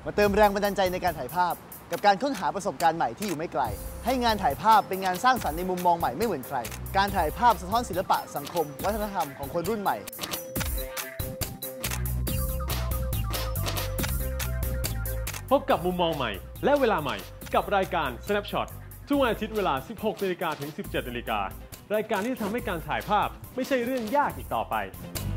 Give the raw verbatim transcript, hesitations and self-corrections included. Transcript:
มาเติมแรงบันดาลใจในการถ่ายภาพกับการค้นหาประสบการณ์ใหม่ที่อยู่ไม่ไกลให้งานถ่ายภาพเป็นงานสร้างสรรค์ในมุมมองใหม่ไม่เหมือนใครการถ่ายภาพสะท้อนศิลปะสังคมวัฒนธรรมของคนรุ่นใหม่พบกับมุมมองใหม่และเวลาใหม่กับรายการ Snapshot ทุกวันอาทิตย์เวลา สิบหกนาฬิกา ถึง สิบเจ็ดนาฬิกา รายการที่ทำให้การถ่ายภาพไม่ใช่เรื่องยากอีกต่อไป